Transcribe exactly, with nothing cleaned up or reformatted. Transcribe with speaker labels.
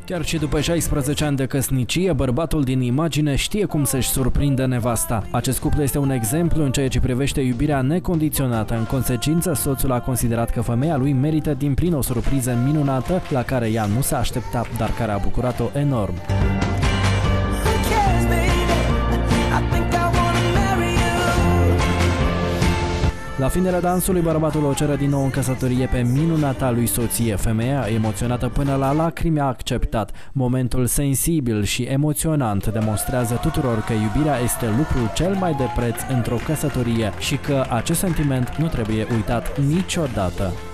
Speaker 1: Chiar și după șaisprezece ani de căsnicie, bărbatul din imagine știe cum să-și surprindă nevasta. Acest cuplu este un exemplu în ceea ce privește iubirea necondiționată. În consecință, soțul a considerat că femeia lui merită din plin o surpriză minunată la care ea nu s-a așteptat, dar care a bucurat-o enorm. La finele dansului, bărbatul o cere din nou în căsătorie pe minunata lui soție. Femeia, emoționată până la lacrimi, a acceptat. Momentul sensibil și emoționant demonstrează tuturor că iubirea este lucrul cel mai de preț într-o căsătorie și că acest sentiment nu trebuie uitat niciodată.